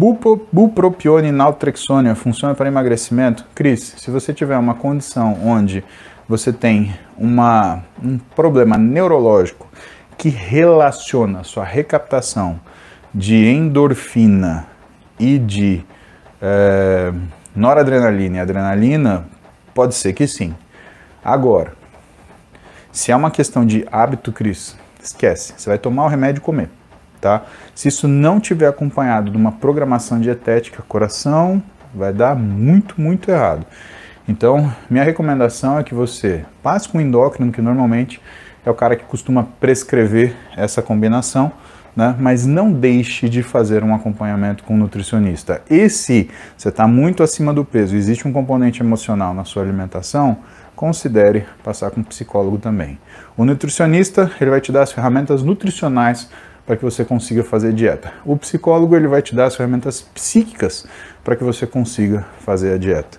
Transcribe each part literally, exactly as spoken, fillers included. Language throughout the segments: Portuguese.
Bupo, bupropiona e naltrexona funciona para emagrecimento? Cris, se você tiver uma condição onde você tem uma, um problema neurológico que relaciona sua recaptação de endorfina e de é, noradrenalina e adrenalina, pode ser que sim. Agora, se é uma questão de hábito, Cris, esquece, você vai tomar o remédio e comer, tá? Se isso não tiver acompanhado de uma programação dietética, coração, vai dar muito, muito errado. Então, minha recomendação é que você passe com o endócrino, que normalmente é o cara que costuma prescrever essa combinação, né? Mas não deixe de fazer um acompanhamento com um nutricionista. E se você está muito acima do peso, existe um componente emocional na sua alimentação, considere passar com um psicólogo também. O nutricionista, ele vai te dar as ferramentas nutricionais para que você consiga fazer dieta. O psicólogo, ele vai te dar as ferramentas psíquicas para que você consiga fazer a dieta.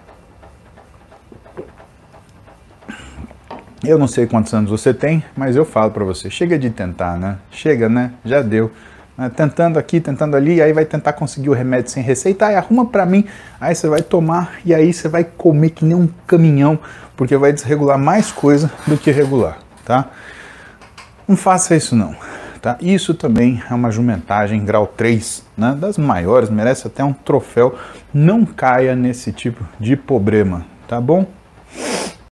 Eu não sei quantos anos você tem, mas eu falo para você, chega de tentar, né? Chega, né? Já deu. Né? Tentando aqui, tentando ali, aí vai tentar conseguir o remédio sem receita, aí arruma para mim, aí você vai tomar e aí você vai comer que nem um caminhão, porque vai desregular mais coisa do que regular, tá? Não faça isso não, tá? Isso também é uma jumentagem grau três, né? Das maiores, merece até um troféu. Não caia nesse tipo de problema, tá bom?